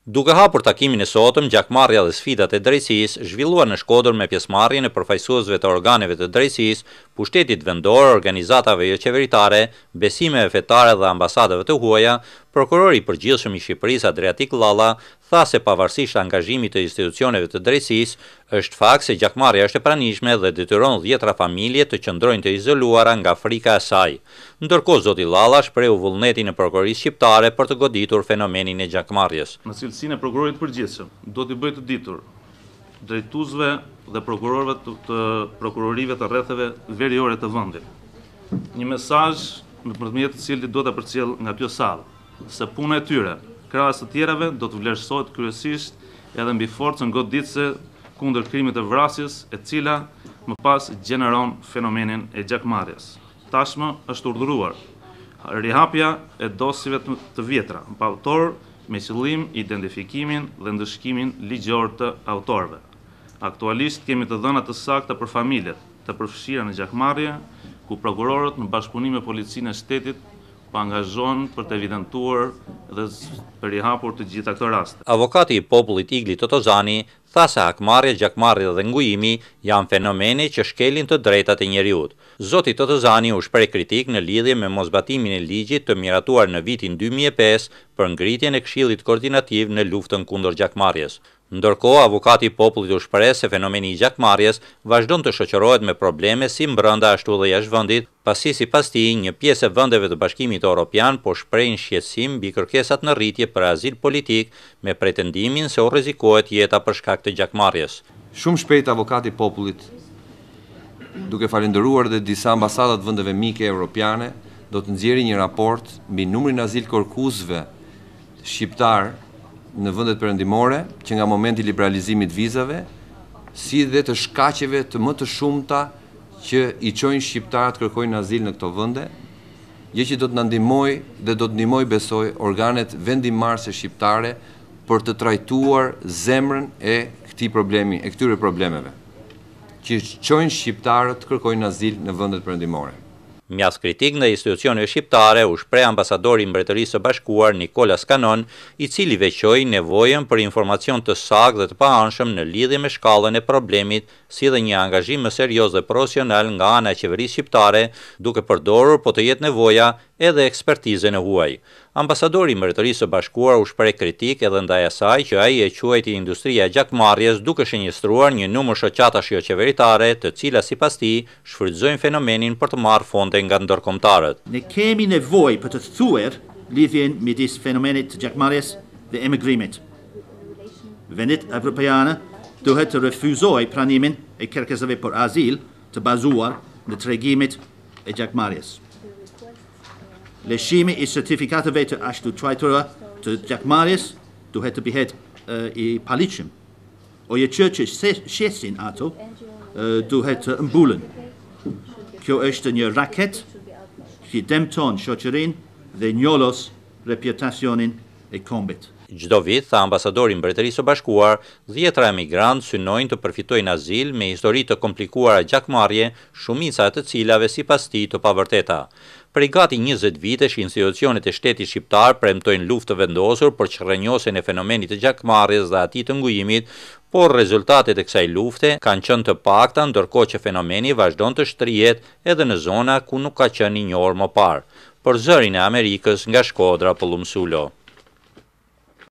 Duke hapur takimin e sotëm, gjakmarrja dhe sfidat e drejtësisë, zhvilluar në Shkodër me pjesëmarrjen e përfaqësuesve të organeve të drejtësisë, pushtetit vendor, organizatave jo qeveritare, besimeve fetare dhe ambasadave të huaja, prokurori i përgjithshëm i Shqipërisë Adriatik Llalla tha se pavarësisht angazhimit të institucioneve të drejtësisë, është fakt se gjakmarrja është e pranishme dhe detyron dhjetra familje të qëndrojnë të izoluara nga frika e saj. Ndërkohë zoti Llalla shprehu vullnetin e prokurorisë shqiptare për të goditur fenomenin e gjakmarrjes. Në cilësinë e prokurorit të përgjithshëm, do t'i bëj të ditur drejtuesve dhe prokurorëve të prokurorive të rrethave veriore të vendit. Një mesazh nëpërmjet të cilit do ta përcjell nga kjo sallë, se puna e tyre, krahas të tjerave, do të vlerësohet kryesisht edhe mbi forcën goditëse kundër krimit të vrasjes, e cila më pas gjeneron fenomenin e gjakmarrjes. Tashmë është urdhëruar rihapja e dosjeve të vjetra pa autor me qëllim identifikimin dhe ndëshkimin ligjor të autorëve. Aktualisht kemi të dhëna të sakta për familjet të përfshira në gjakmarrje, ku prokurorët në bashkëpunim me policinë e shtetit po angazhohen për të evidentuar dhe për rihapur të gjitha këto raste. Avokati i popullit Igli Totozani tha se hakmarrja, gjakmarrja dhe ngujimi janë fenomene që shkelin të drejtat e njeriut. Zoti Totozani u shpreh kritik në lidhje me mosbatimin e ligjit të miratuar në vitin 2005 për ngritjen e Këshillit Koordinativ në luftën kundër gjakmarrjes. Ndërkohë, avokati i popullit u shpreh se fenomeni i gjakmarrjes vazhdon të shoqërohet me probleme si brenda ashtu dhe jashtë vendit, pasi sipas tij një pjesë e vendeve të Bashkimit Evropian po shprehin shqetësim mbi kërkesat në rritje për azil politik me pretendimin se u rrezikohet jeta për shkak të gjakmarrjes. Shumë shpejt avokati i popullit, duke falendëruar dhe disa ambasada të vendeve mike evropiane, do të nxjerrë një raport mbi numrin azil kërkuesve shqiptar në vendet perëndimore, që nga momenti i liberalizimit vizave, si dhe të shkaqeve të më të shumta që i çojnë shqiptarët kërkojnë azil në këto vende, gjë që do të na ndihmojë dhe do të ndihmojë besoj organet vendimmarrëse shqiptare për të trajtuar zemrën e këtij problemi, e këtyre problemeve, që çojnë shqiptarët kërkojnë azil në vendet perëndimore. Mjas kritik ndaj institucioneve shqiptare u shpreh ambasadori i Mbretërisë së Bashkuar Nikolas Kanon, i cili veçoi nevojën për informacion të saktë dhe të paanshëm në lidhje me shkallën e problemit, si dhe një angazhim më serioz dhe profesional nga ana e qeverisë shqiptare, duke përdorur po të jetë nevoja edhe ekspertizën e huaj. Ambasadori i Mbretërisë së Bashkuar u shpreh kritik edhe ndaj asaj që ai e quajti industria e gjakmarrjes, duke shënjestruar një numër shoqatash jo qeveritare, të cilat sipas tij shfrytëzojnë fenomenin për të marrë fonde nga ndërkombëtarët. Ne kemi nevojë për të thuar lidhjen midis fenomenit të gjakmarrjes dhe emigrimit. Vendet evropiane duhet të refuzojë pranimin e kërkesave për azil të bazuar në tregimit e gjakmarrjes. Lëshimi i certifikateve të ashtu quajtura të gjakmarrjes duhet të bëhet i paligjshëm. Oje që shesin ato duhet të mbulën. Kjo është një raket që dëmton shoqërinë dhe njollos reputacionin e kombit. Çdo vit, tha ambasadori i Mbretërisë së Bashkuar, dhjetra emigrantë synojnë të përfitojnë azil me histori të komplikuara gjakmarrje, shumica e të cilave sipas tij të pavërteta. Prej gati 20 vitesh, institucionet e shtetit shqiptar premtojnë luftë të vendosur për çrrënjosjen e fenomenit të gjakmarrjes dhe atij të ngujimit, por rezultatet e kësaj lufte kanë qenë të pakta, ndërkohë që fenomeni vazhdon të shtrihet edhe në zona ku nuk ka qenë i njohur më parë. Për zërin e Amerikës, nga Shkodra, Pollum Sulo.